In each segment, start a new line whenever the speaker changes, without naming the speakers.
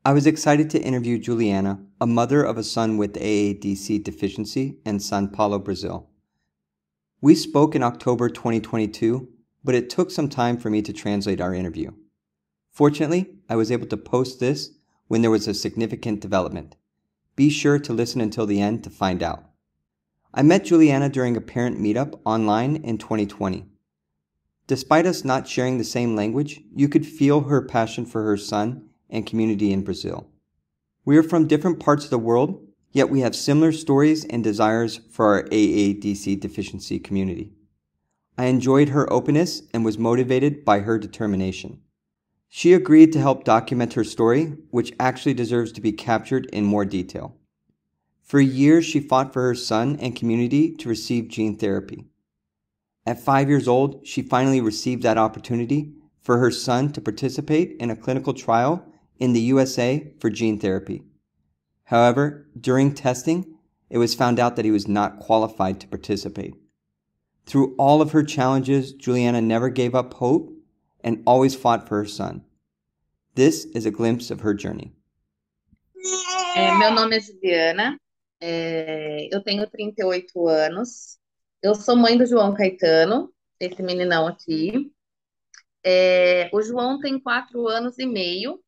I was excited to interview Juliana, a mother of a son with AADC deficiency in Sao Paulo, Brazil. We spoke in October 2022, but it took some time for me to translate our interview. Fortunately, I was able to post this when there was a significant development. Be sure to listen until the end to find out. I met Juliana during a parent meetup online in 2020. Despite us not sharing the same language, you could feel her passion for her son and community in Brazil. We are from different parts of the world, yet we have similar stories and desires for our AADC deficiency community. I enjoyed her openness and was motivated by her determination. She agreed to help document her story, which actually deserves to be captured in more detail. For years, she fought for her son and community to receive gene therapy. At 5 years old, she finally received that opportunity for her son to participate in a clinical trial in the USA for gene therapy. However, during testing, it was found out that he was not qualified to participate. Through all of her challenges, Juliana never gave up hope and always fought for her son. This is a glimpse of her journey.
Meu nome é Juliana, eu tenho 38 anos, eu sou mãe do João Caetano, esse meninão aqui. O João tem 4 anos e meio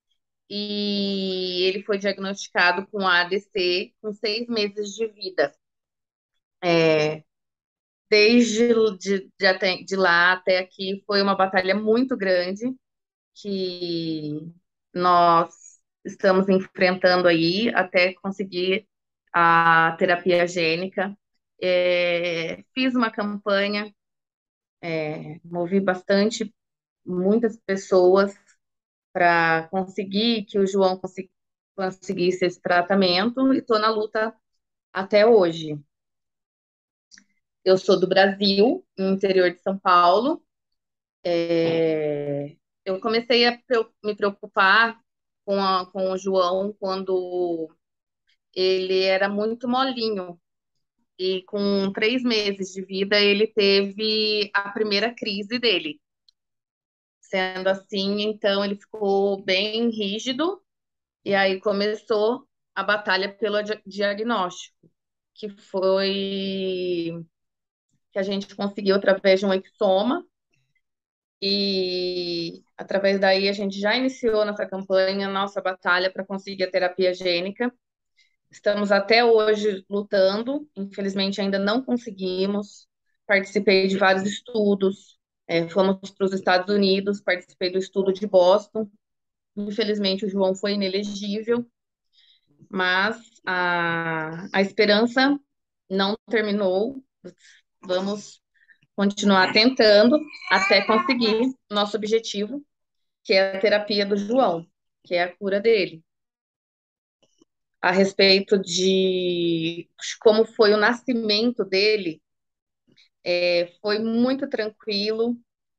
e ele foi diagnosticado com ADC com 6 meses de vida. É, de lá até aqui foi uma batalha muito grande que nós estamos enfrentando aí até conseguir a terapia gênica. Fiz uma campanha, movi bastante, muitas pessoas para conseguir que o João conseguisse esse tratamento e estou na luta até hoje. Eu sou do Brasil, no interior de São Paulo. Eu comecei a me preocupar com o João quando ele era muito molinho. E com 3 meses de vida, ele teve a primeira crise dele. Sendo assim, então ele ficou bem rígido, e aí começou a batalha pelo diagnóstico, que foi que a gente conseguiu através de um exoma, e através daí a gente já iniciou nossa campanha, nossa batalha para conseguir a terapia gênica. Estamos até hoje lutando, infelizmente ainda não conseguimos. Participei de vários estudos, fomos para os Estados Unidos, participei do estudo de Boston. Infelizmente o João foi inelegível, mas a esperança não terminou. Vamos continuar tentando até conseguir nosso objetivo, que é a terapia do João, que é a cura dele. A respeito de como foi o nascimento dele, foi muito tranquilo.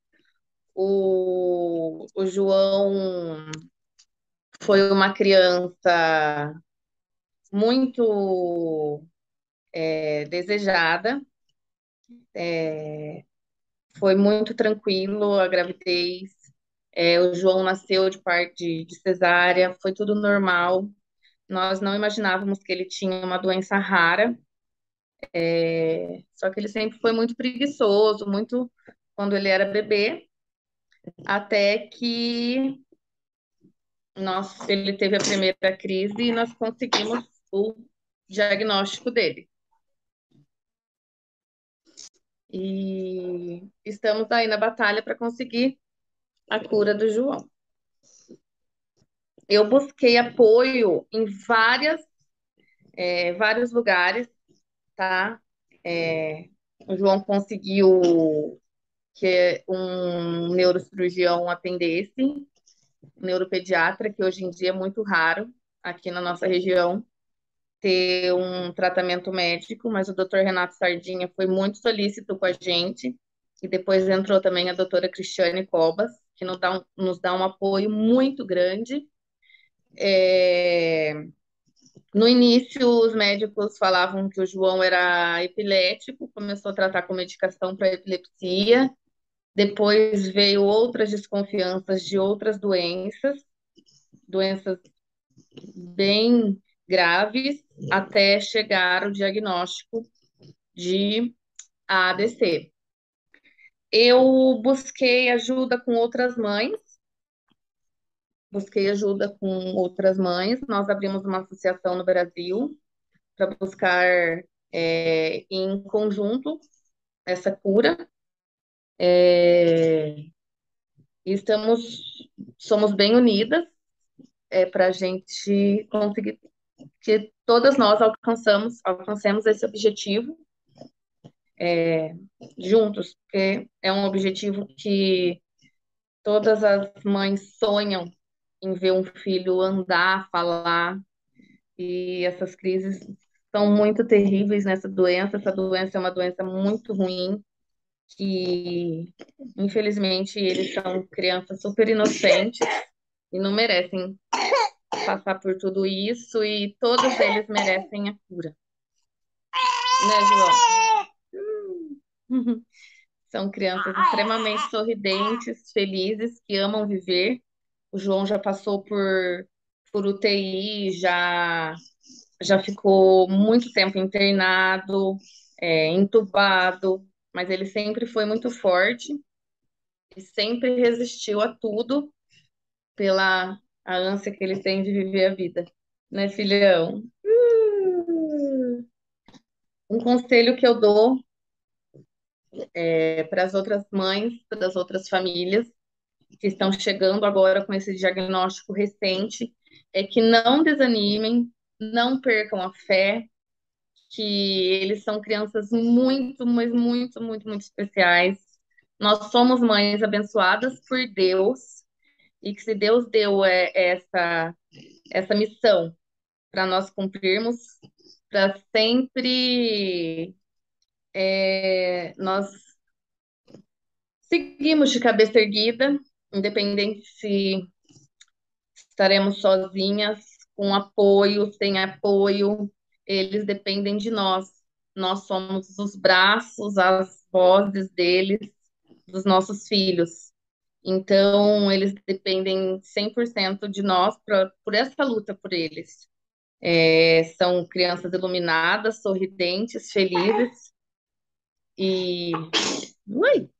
O João foi uma criança muito desejada, foi muito tranquilo a gravidez. O João nasceu de parte de cesárea, foi tudo normal. Nós não imaginávamos que ele tinha uma doença rara, só que ele sempre foi muito preguiçoso, muito quando ele era bebê, até que ele teve a primeira crise e nós conseguimos o diagnóstico dele. E estamos aí na batalha para conseguir a cura do João. Eu busquei apoio em vários lugares, tá? O João conseguiu que um neurocirurgião atendesse, um neuropediatra, que hoje em dia é muito raro aqui na nossa região ter um tratamento médico, mas o doutor Renato Sardinha foi muito solícito com a gente, e depois entrou também a doutora Cristiane Cobas, que nos dá um apoio muito grande. No início, os médicos falavam que o João era epilético, começou a tratar com medicação para epilepsia, depois veio outras desconfianças de outras doenças bem graves até chegar ao diagnóstico de AADC. Eu busquei ajuda com outras mães. Nós abrimos uma associação no Brasil para buscar em conjunto essa cura. E somos bem unidas para a gente conseguir que todas nós alcancemos esse objetivo juntos, porque é um objetivo que todas as mães sonham em ver um filho andar, falar, e essas crises são muito terríveis nessa doença. Essa doença é uma doença muito ruim, que infelizmente eles são crianças super inocentes e não merecem passar por tudo isso, e todos eles merecem a cura, né, João? São crianças extremamente sorridentes, felizes, que amam viver. O João já passou por UTI, já ficou muito tempo internado, entubado, mas ele sempre foi muito forte e sempre resistiu a tudo pela a ânsia que ele tem de viver a vida, né, filhão? Um conselho que eu dou para as outras mães, para as outras famílias que estão chegando agora com esse diagnóstico recente é que não desanimem, não percam a fé, que eles são crianças muito, mas muito, muito, muito especiais. Nós somos mães abençoadas por Deus, e que se Deus deu essa missão para nós cumprirmos, para sempre nós seguimos de cabeça erguida, independente se estaremos sozinhas, com apoio, sem apoio, eles dependem de nós. Nós somos os braços, as vozes deles, dos nossos filhos. Então, eles dependem 100% de nós por essa luta por eles. São crianças iluminadas, sorridentes, felizes e. Ui!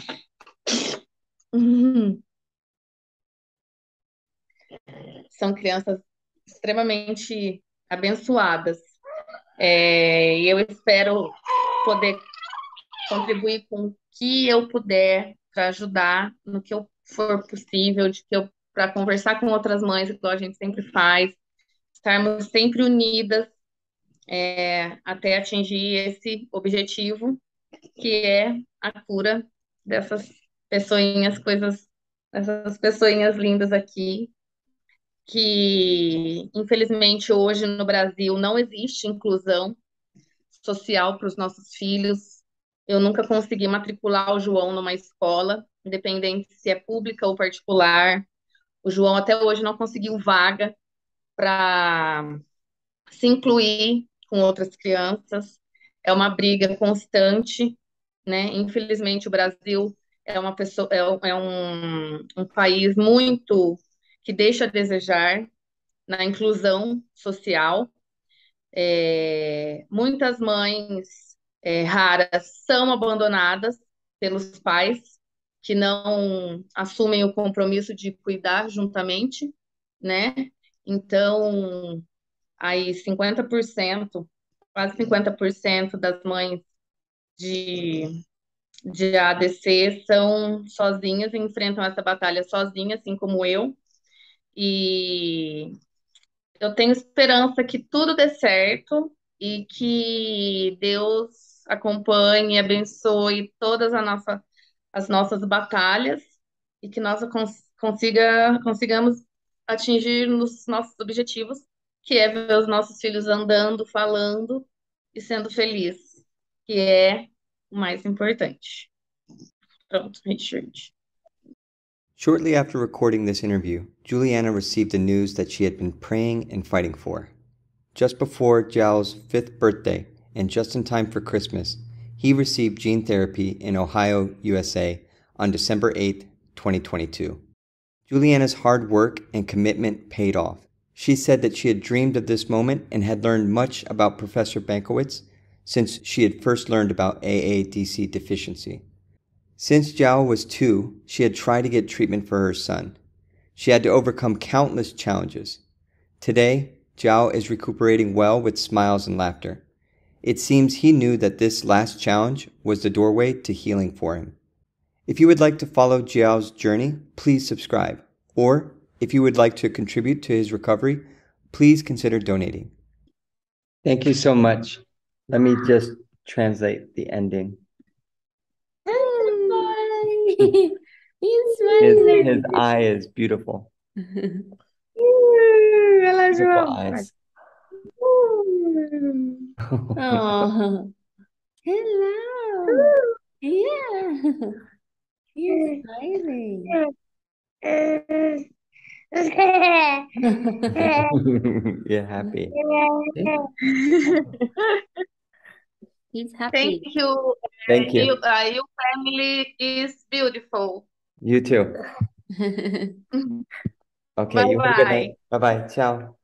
São crianças extremamente abençoadas. E eu espero poder contribuir com o que eu puder para ajudar no que eu for possível, para conversar com outras mães, igual a gente sempre faz, estarmos sempre unidas até atingir esse objetivo, que é a cura dessas dessas pessoinhas lindas aqui, que infelizmente hoje no Brasil não existe inclusão social para os nossos filhos. Eu nunca consegui matricular o João numa escola, independente se é pública ou particular. O João até hoje não conseguiu vaga para se incluir com outras crianças. É uma briga constante, né? Infelizmente, o Brasil é um país muito que deixa a desejar na inclusão social. Muitas mães raras são abandonadas pelos pais que não assumem o compromisso de cuidar juntamente, né? Então, aí 50%, quase 50% das mães de, de ADC são sozinhas, enfrentam essa batalha sozinhas, assim como eu. E eu tenho esperança que tudo dê certo e que Deus acompanhe e abençoe as nossas batalhas, e que nós consigamos atingir os nossos objetivos, que é ver os nossos filhos andando, falando e sendo feliz, que é o mais importante. Pronto, Richard.
Shortly after recording this interview, Juliana received the news that she had been praying and fighting for. Just before Zhao's 5th birthday, and just in time for Christmas, he received gene therapy in Ohio, USA on December 8, 2022. Juliana's hard work and commitment paid off, She said that she had dreamed of this moment and had learned much about Professor Bankowitz since she had first learned about AADC deficiency. Since Jiao was 2, she had tried to get treatment for her son. She had to overcome countless challenges. Today, Jiao is recuperating well with smiles and laughter. It seems he knew that this last challenge was the doorway to healing for him. If you would like to follow Jiao's journey, please subscribe. Or, if you would like to contribute to his recovery, please consider donating. Thank you so much. Let me just translate the ending.
He's smiling.
His eye is beautiful.
Ela
Beautiful eyes.
Oh, hello. Yeah. He's smiling.
You're happy.
He's
Thank
happy.
you.
Thank you.
Your family is beautiful.
You too. Okay, you have a good night.
Bye-bye.
Bye-bye. Ciao.